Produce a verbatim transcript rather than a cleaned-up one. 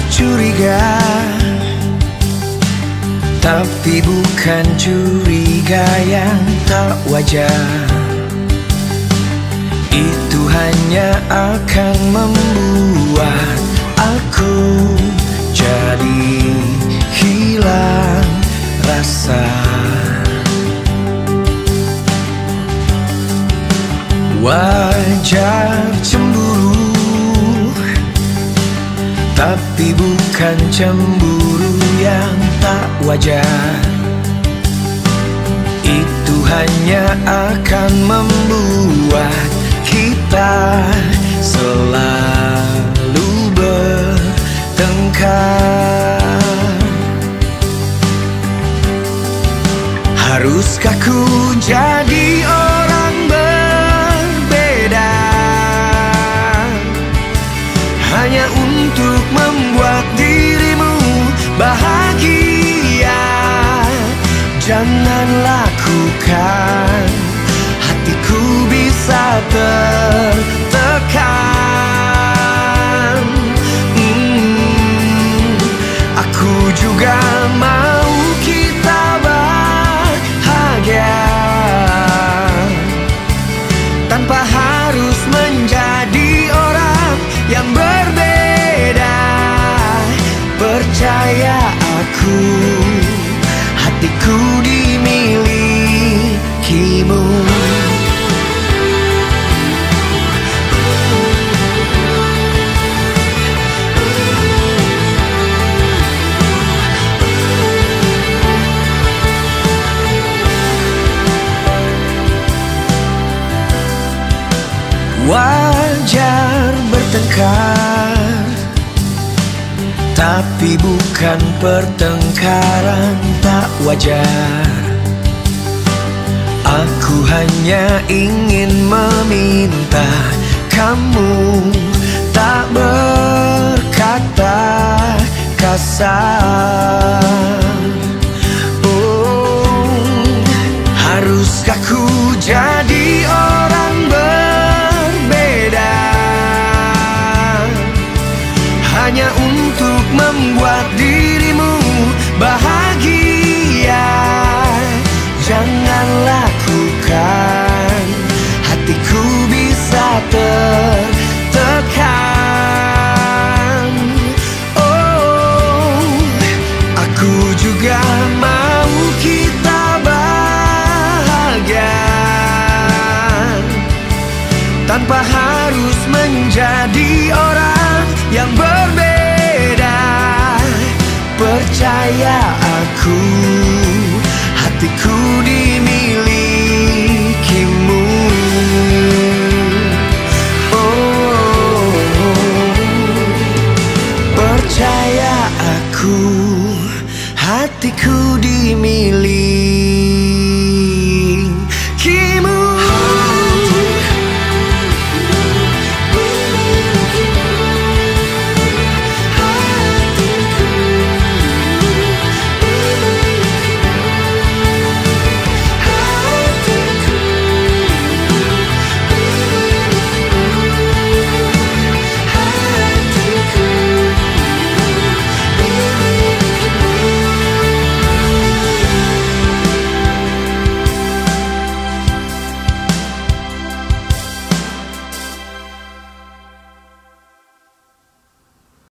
curiga, tapi bukan curiga yang tak wajar. Itu hanya akan membuat aku jadi hilang rasa. Wajar cemburu, tapi bukan cemburu yang tak wajar. Itu hanya akan membuat kita selalu bertengkar. Haruskah ku jadi orang berbeda hanya untuk membuat dirimu bahagia? Jangan lakukan, hatiku bisa tertekan. hmm, Aku juga mau kita bahagia tanpa harus menjadi orang yang berbeda. Percaya aku, hatiku dimilikimu. Wajar bertengkar, tapi bukan pertengkaran tak wajar. Aku hanya ingin meminta kamu tak berkata kasar. Oh, haruskah ku jadi orang berbeda hanya untuk membuat dirimu bahagia? Jangan lakukan, hatiku bisa tertekan. Oh, aku juga mau kita bahagia tanpa harus menjadi orang yang berbeda. Percaya aku, hatiku di